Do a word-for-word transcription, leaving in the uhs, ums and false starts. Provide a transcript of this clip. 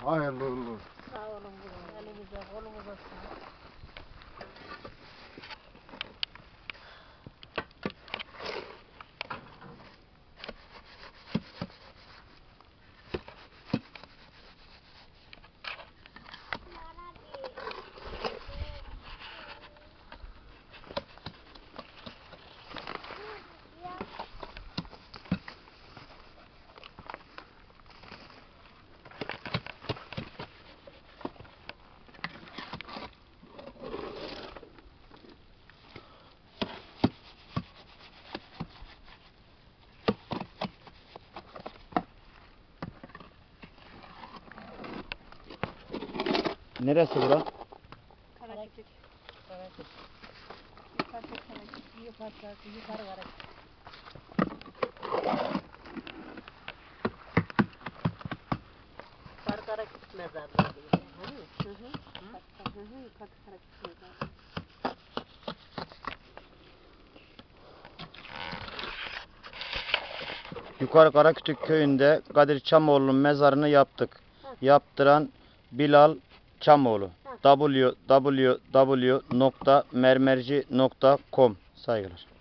Hayırlı uğurlu olsun. Sağ olun kızım. Elinize kolumuza sağlık. Neresi bura? Karakütük. Karakütük. Yukarı karakütük. Yukarı karakütük. Yukarı karakütük. Yukarı karakütük mezarlığı diyor. Hı hı. Hı hı. Hı hı. Yukarı karakütük mezarlığı. Yukarı Karakütük köyünde Kadir Çamoğlu'nun mezarını yaptık. Yaptıran Bilal Çamoğlu. w w w nokta mermerci nokta com Saygılar.